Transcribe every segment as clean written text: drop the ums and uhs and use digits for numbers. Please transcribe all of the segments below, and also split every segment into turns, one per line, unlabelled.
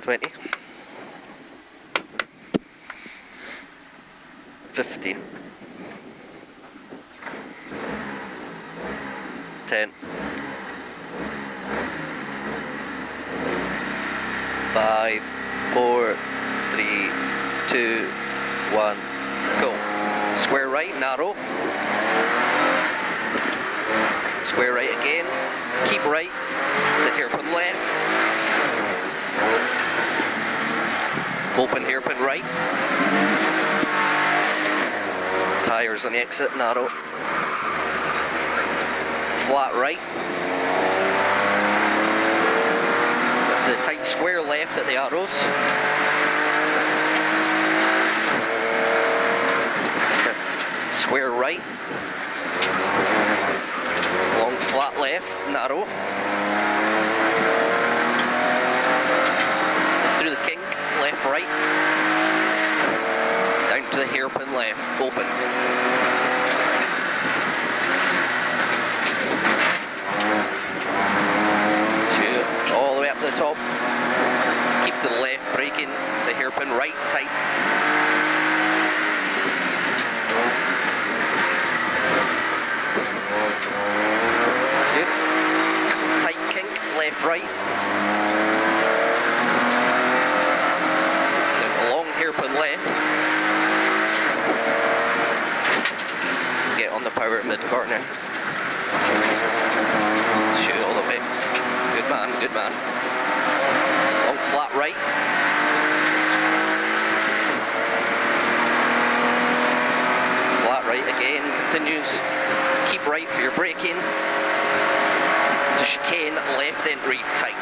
20. 15. 10. 5, 4, 3, 2, 1, go. Square right, narrow. Square right again. Keep right. The hairpin left. Open hairpin right. Tires on the exit, narrow. Flat right. The tight square left at the arrows. Square right. Long flat left, narrow. Through the kink, left right. Down to the hairpin left, open. All the way up to the top. Keep to the left, braking. The hairpin right, tight. Tight kink, left, right. Then a long hairpin left. Get on the power at mid-corner. Shoot all the way. Good man, good man. Long flat right. Flat right again, continues. Keep right for your braking. To chicane, left entry, tight.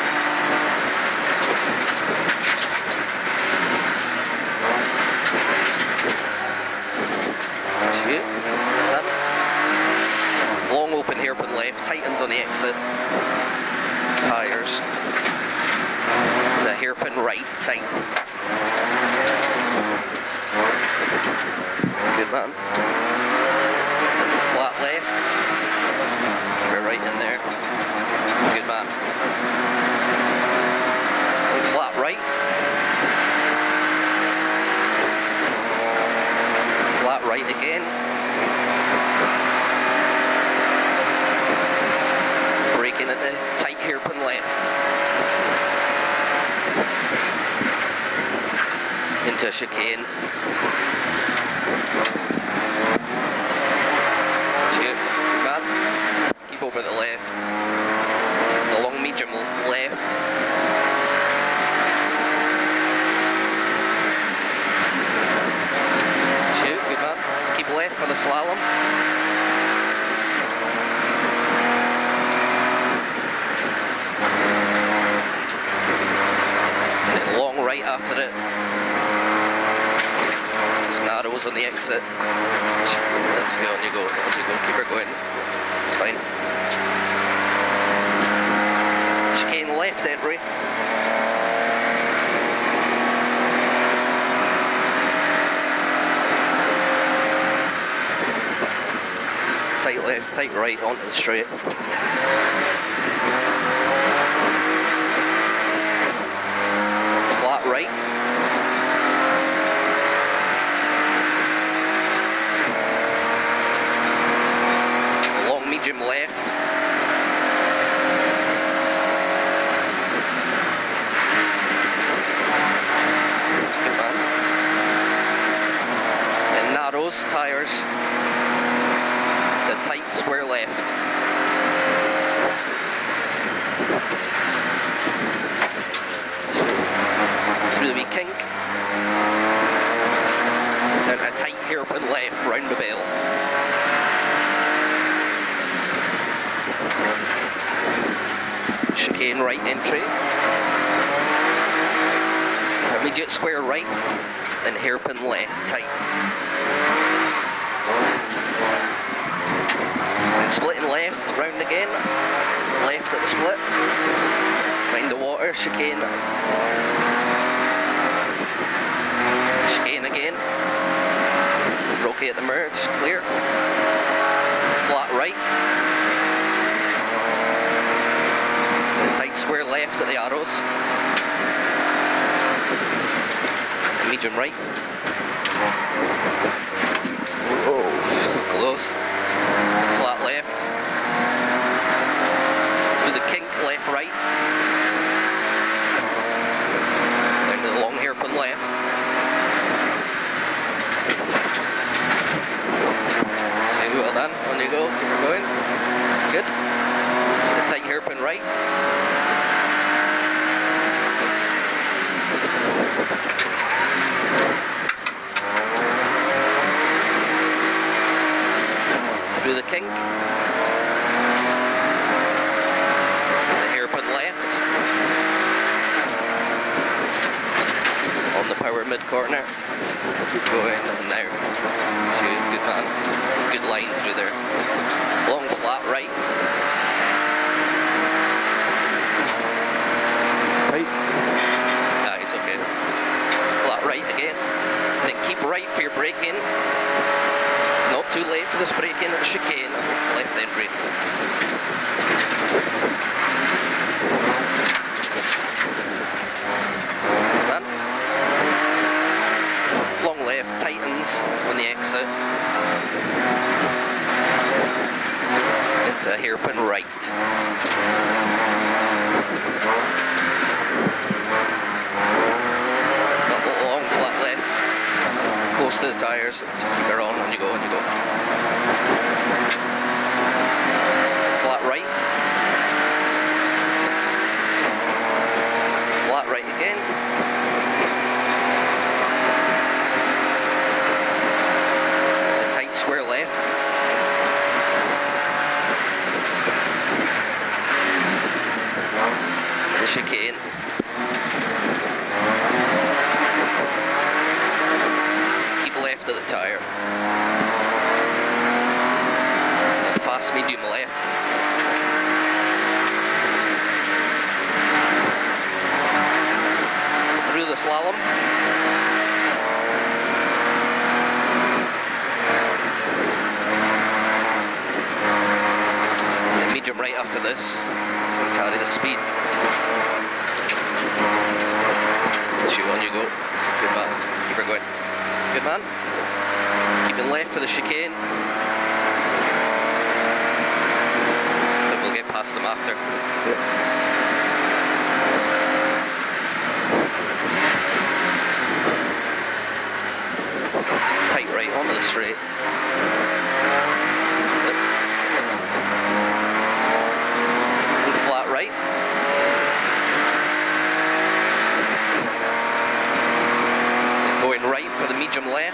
Shoot. Long open hairpin left, tightens on the exit. Tires. The hairpin right, tight. Good man. Flat left. Keep it right in there. Good man. Flat right. Flat right again. Braking at the tight hairpin left. Into a chicane. Shoot, man. Keep over the left. The long medium left. Shoot, good man. Keep left for the slalom. Long right after it. Just narrows on the exit. Let's go, on you go, on you go, keep her going. It's fine. Chicane left entry. Tight left, tight right, onto the straight. Flat right. Long medium left. Good man. And narrows, tires. The tight square left. Through the wee kink. Then a tight hairpin left round the bell. Chicane right entry. Intermediate square right. And hairpin left tight. And splitting left, round again. Left at the split. Behind the water, chicane. Chicane again. Rocky at the merge, clear. Flat right. And tight square left at the arrows. medium right. Whoa, close. Flat left. Do the kink, left right. Down to the long hairpin left. So well done, on you go, keep her going. Good. The tight hairpin right. Through the kink. The hairpin left. On the power mid corner. Keep going now. Shoot, good man. Good line through there. Long flat right.
Right.
Ah, it's okay. Flat right again. Then keep right for your braking. It's not too late for this braking. Chicane, left end brake. Done. Long left, tightens on the exit. Into hairpin right. Long flat left. Close to the tyres. Just keep her on when you go, when you go. Flat right. Flat right again. The tight square left. The chicane. Keep left of the tyre. Fast medium left. Through the slalom. And then medium right after this. Carry the speed. Shoot, on you go. Good man. Keep her going. Good man. Keeping left for the chicane. But we'll get past them after.
Yep.
Tight right onto the straight. That's it. And flat right. And going right for the medium left.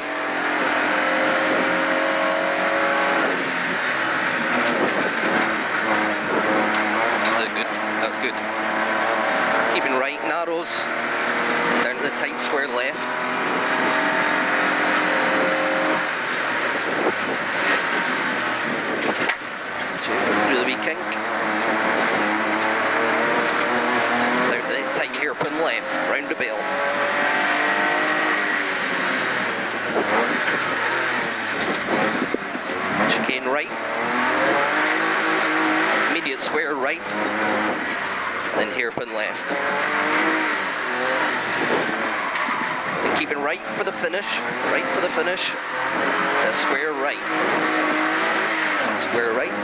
That's good. That's good. Keeping right narrows. Down to the tight square left. Through the wee kink. Down to the tight hairpin left, round the bell. Chicane right. Immediate square right. Then hairpin left. And keeping right for the finish. Right for the finish. To square right. Square right.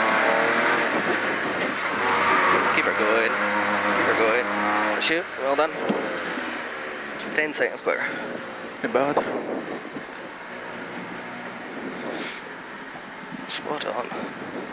Keep her going. Keep her going. Shoot. Well done. 10 seconds clear.
Not bad.
Spot on.